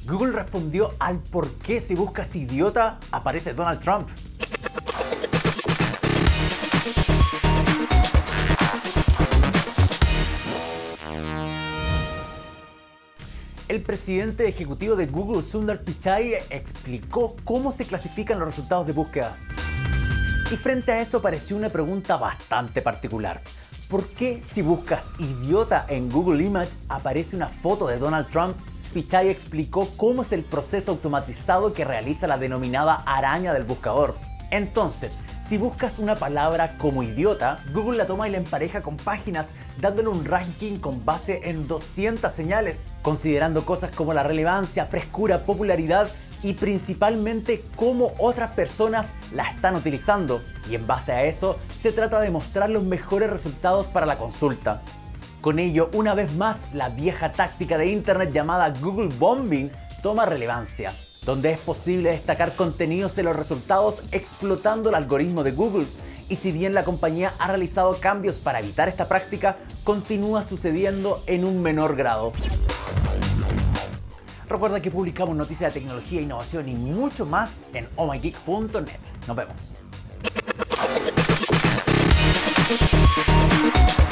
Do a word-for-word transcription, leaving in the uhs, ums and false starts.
Google respondió al por qué si buscas idiota aparece Donald Trump. El presidente ejecutivo de Google, Sundar Pichai, explicó cómo se clasifican los resultados de búsqueda. Y frente a eso apareció una pregunta bastante particular. ¿Por qué si buscas idiota en Google Image aparece una foto de Donald Trump? Pichai explicó cómo es el proceso automatizado que realiza la denominada araña del buscador. Entonces, si buscas una palabra como idiota, Google la toma y la empareja con páginas, dándole un ranking con base en doscientas señales, considerando cosas como la relevancia, frescura, popularidad y principalmente cómo otras personas la están utilizando. Y en base a eso, se trata de mostrar los mejores resultados para la consulta. Con ello, una vez más, la vieja táctica de Internet llamada Google Bombing toma relevancia, donde es posible destacar contenidos en los resultados explotando el algoritmo de Google. Y si bien la compañía ha realizado cambios para evitar esta práctica, continúa sucediendo en un menor grado. Recuerda que publicamos noticias de tecnología, innovación y mucho más en oh my geek punto net. Nos vemos.